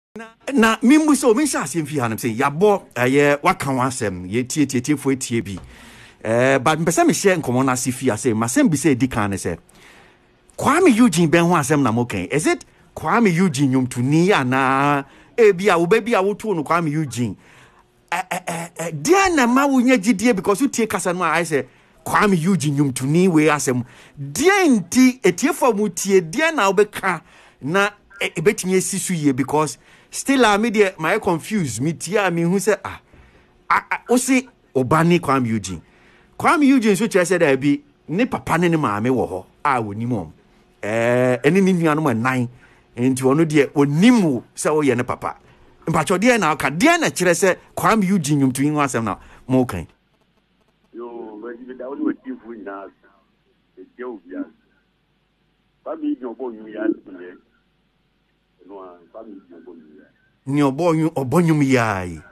na mimbu so me sha asem fi hanam say yabo ye waka wansem ye tie fo tie bi but mpesa me share nkomo na sifi ase masem bi say dikan ne say Kwame Eugene ben ho asem na moken is it Kwame Eugene nyomtuni ana bia wo ba bia wo to no Kwame Eugene dia na ma wo nya gidie because you tie kasa no I say Kwame Eugene nyomtuni we asem dia nti etiefo mu tie dia na wo be ka na ebetinye sisu ye because still me dey my confused me tia me hu say o say obani Kwame Eugene so che say da bi ne papa ne maame wo ho woni mom eni ni nuanu ma nan enti wono de onimu say wo ye ne papa mpacho de na ka de na kire say Kwame Eugene nyumtu yin asem na mo kan yo we di da woni wati fu na e je obia Kwame Eugene obo nyu ya ne no Kwame Eugene obo nyu ya ni obonyum yai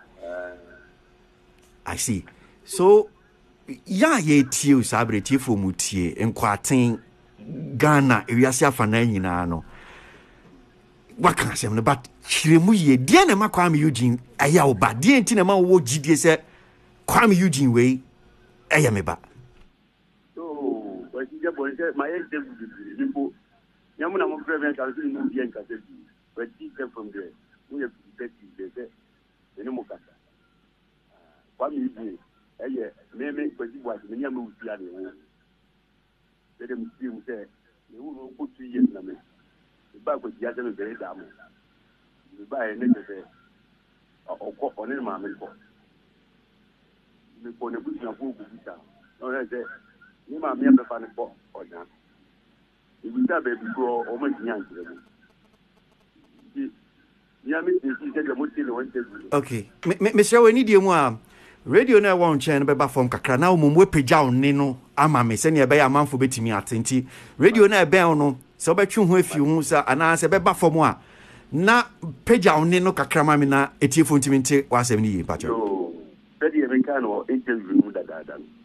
I see so ya ye tie sabre tie fo mutie enkwaten Ghana ewiase afana nyina no waka asem no but chiremu ye die na ma Kwame Eugene aya oba die nti na ma wo gidie se Kwame Eugene we aya me ba so wa je bo se ma ye de bibo nyamu na mo president ka so ni mo bien ka se bi wa ti ke from there we have to take ene mo kasa Kwame Eugene eye me kwaji bwa me nyama usia ne wo de me ti mu se ne wo ko tu ye na me ba kwaji ya se me bere da mo ba e ne se okọ one ma me ko me ko ne busi na ko ku bisa no ne se ni ma me be fa ne ko oja ibi ta be bi ko o ma tinya nkire mo ya me ti se de mo ti le won te okay me share we need you a radio na won chen be ba form kakra na omumwe pagya oni no ama me se ne be ya manfo betimi atenti radio na be no se obetwe ho afi hu sa ana se be ba form a na pagya oni no kakra ma me na etiefo ntimi nte wasem ni yi pacho radio me kan o interview mu daga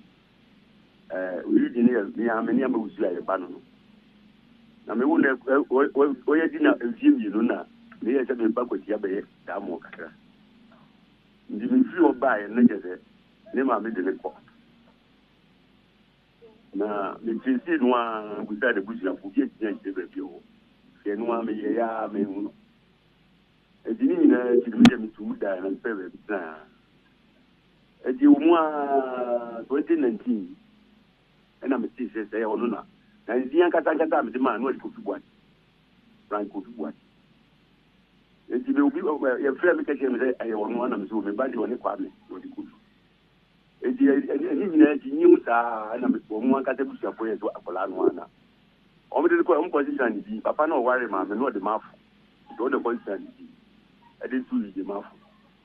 we di ne ya me ne ma usu ya ba no na me wo ne o ye di na evie no na ne ye se be ba ko dia be da mo kakra ndi me fi oba ye ne jese ne ma me de ne ko na me tisi no a buta de busi na fugie tia nche be bi o se no a me ye ya me hu e di ni na ti me me tu da na pe be na e di mu a 2019 na me tisi se ya ono na ndi an kata me di ma no e ko fi bwa Franco fi bwa enti be obi ye frɛ me keke me sɛ aye wono na me so me ba di woni Kwame wodi kudu enti ni nyina ti nyimu saa na me so mo aka te busu afo ye so akola no ana o me de ko am position di papa na o ware ma me no de mafu do de position di e de tu di mafu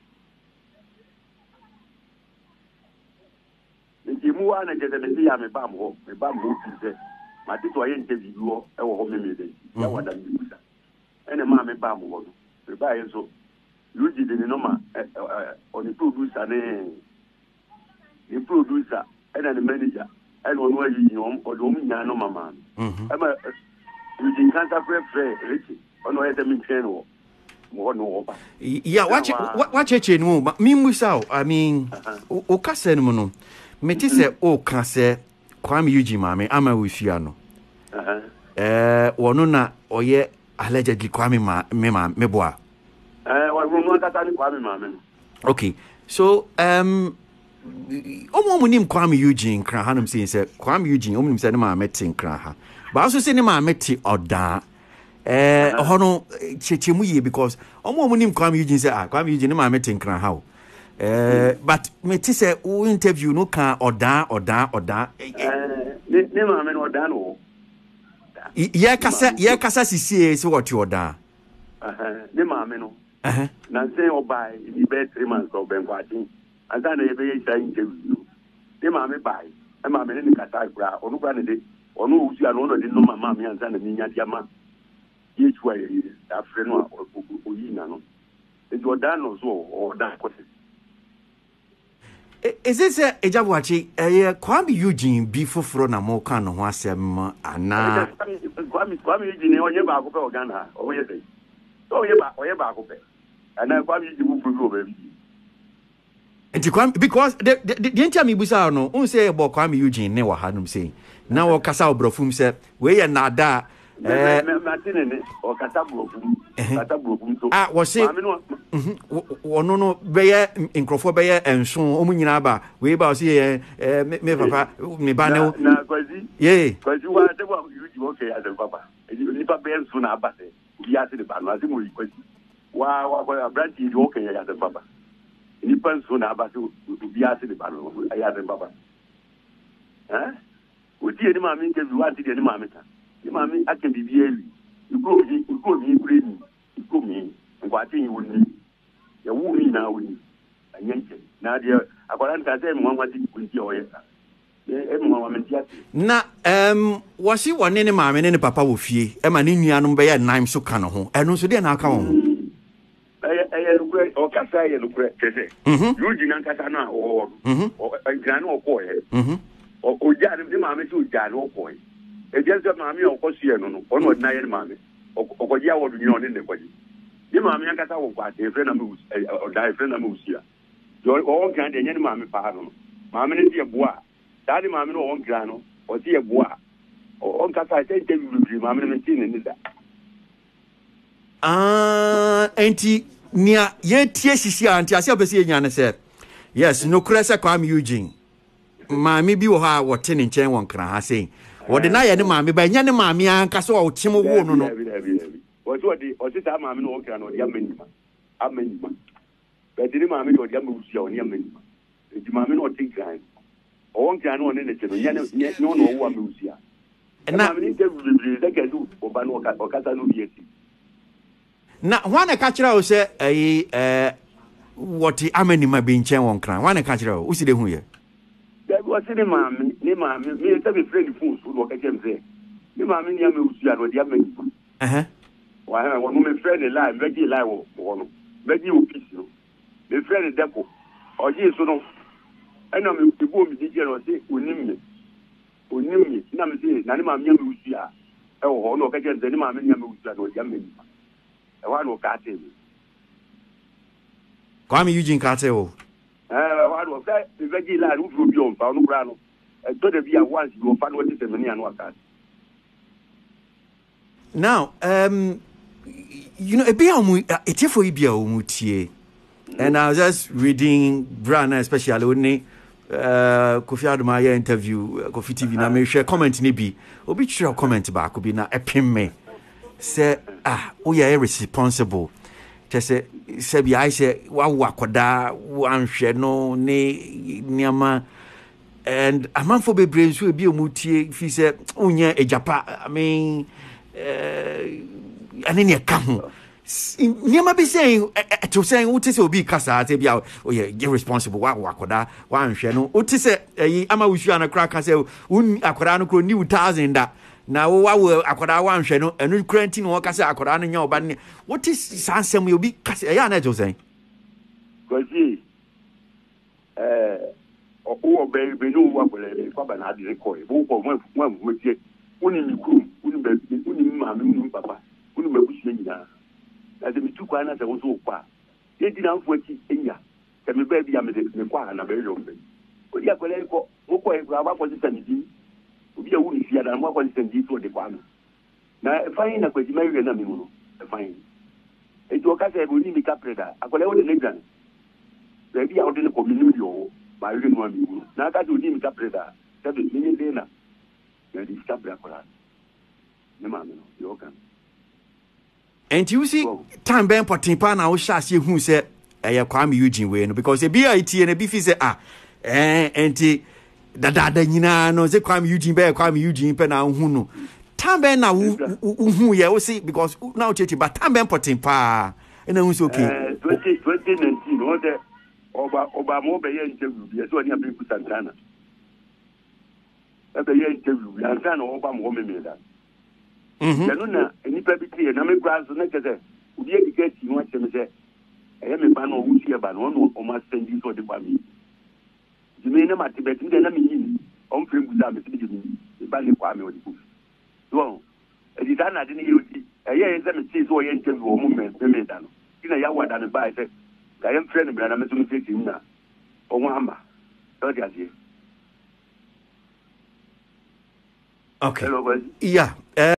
enti mu wa na je de me ya me ba mo ti se ma ti to ye interview wo e wo ho me de ya wada mi busa ene ma me ba mo ba yeso yuji de no ma on producer ne producer and the manager and on where you know or do me no mama ama yuji kanta frɛ rich on where the me train mo no oba yeah watch no me musa I mean o kasa no no me ti se o kasa Kwame Eugene mame ama we fia no wono na oye allegedly Kwame me boa okay so omo Kwame Eugene kra hanum say Kwame Eugene omo say ne ma metin kra ha ba also say ne ma meti oda hono chechemu ye because omo nim Kwame Eugene say Kwame Eugene ne ma metin kra ha but me ti say o interview no kan oda ne ma me oda no ye kasa sisie so what oda ne ma me no na say obai ni be 3 months of ben kwati asa na ye be ye sai interview ne ma me bai e ma me ne kata kura onu kura ne de onu usu ano no de no mama me asa na nya diama ye chwa ye da fre no oyi na no e do da no so o da kote is it ejabuachi Kwame Eugene bi foforo na mo kan no ho asem ana Kwame Eugene onye ba ko pe Ghana o ye sei oye ba ko pe And I probably do for baby. And because the entire Mibusa no, un say about Kwame Eugene, never had him say. Now, Casal Brofum said, we are not that. Martin or Catabro. Ah, was it? No, Bayer in Crawford Bayer and so Omunaba, we about here, me papa, me banner. Yea, because you are the one you okay as a papa. You never bear soon about it. We are the banner, as we request. Wow, a branch is okay as a papa. Ni person about to be asked the banner. I have a papa. Eh? We see any mammy can do any mamma. The mammy, I can be very. You go me, bring you go me, and what thing you would need. You won't mean now, and yank. Now, dear, I can't tell them what it will be your answer. Na was he one any mammy and any papa with ye, Emaninian by a name so can home, and also then I'll come. Or Cassia, you didn't Catana or Jan or Boy, or Jan, the mammy to Jan or Boy. A just a mammy or Cosiano, or not Nayan mammy, or Yawa in the body. The mammy and Cata or what, a friend of Moose, or die friend of Moose here. You're all kind of any mammy pardon. Mammy is a bois. Daddy mammy no on grano, or see a bois. Or on Cata, I say, mammy in that. Auntie. Nia ye tie sisi anti ase obese nyane se yes no kresa Kwame Eugene maami bi wo ha wote ne nchen won kra ha sei wo de na ye ne maami ba nya ne maami anka so wo chim wo no no wo so ta maami no kra no de amanima be de maami no de amusia oni amanima e maami no tin kan o won kra no ne che no nya no wo amusia na maami ni de bi de ke du o ba no o kata no bi eti na wana kachira o se what amanima be nchen won kran wana kachira o si de hu ye there was any mammy me tell me friend food so what can say ni mammy ni am usia no dia amanima why one me friend lie vegi lie wo no vegi o peace no me friend depo o ji so no ena me tibo mi di no say onimmi na me say na ni mammy am usia e wo no ka je ni mammy ni am usia no dia amanima one of Catty. Kwame Eugene Cartel. One of that, the regular roof will be on Paulo Brano. And so there be a once you find what is the money and what that. Now, you know, a bit for Ibia and I was just reading Brana, especially only Kofi Adumaya interview, Kofi TV, na me share comment ni bi. Obi share comment back, obi na epim me. Say we are responsible just say bi I say wa wakoda wan hwe no ne niama and amanfo bebre so bi omutie fi say unya ejapa I mean anene e ka ho niama be say to say uti say obi kasa say bia o ye irresponsible wa wakoda wan hwe no uti say ama wusu ana kra ka say un akoda no kro ni 1000 da na wo akoda wan hwe no enu kranti no kasa akoda no nya oba ne what is sansem you be kasa ya na jo say kwazi o be no wa bele kwa ba na de ko e bo ko mo tie uni mi ku uni be uni ma mi papa uni be busu nyina na de mi tu kwa na se wo so kwa ye di na mfo aki enya ke me ba bia me de me kwa na be yo mbe o dia kwele ko mo ko e gba kwa ti sanidi obi a wuni fia da mo kwa sendi to de kwa no na fain na kwaji mai na mi mu no fain e to ka se bo ni mi ka preda akole o de legran be bia o de ko mi ni yo ba ri no mi mu na ka do ni mi ka preda se be ni de na ya di ka preda kwa ne ma no yo kan and you see time ben potin pa na o sha se hu se Kwame Eugene we no because e bia iti na bi fi se enti da nyina no se Kwame Eugene be Kwame Eugene pe na hu no tambe na hu ye o see because now chechi but tambe important pa na hu so okay 2019 no de oba mo be ye interview bi so ni abi ku Santana be ye interview ya Santana oba mo me da ya no na ni pa bi tie na me grass na keze obi e diketi no che me se e me ba no wu sie ba no o ma sendi so de ba mi me na mati bet nde na mi yin on frem guza me ti mi ba ni kwa me o di ku so e di dana de ni yoti e ye ze me ti so ye interview o mu me da no ina ya wada ne ba ise ga yem friend bi na me tumi tete na onwa amba so dia sie okay hello boys yeah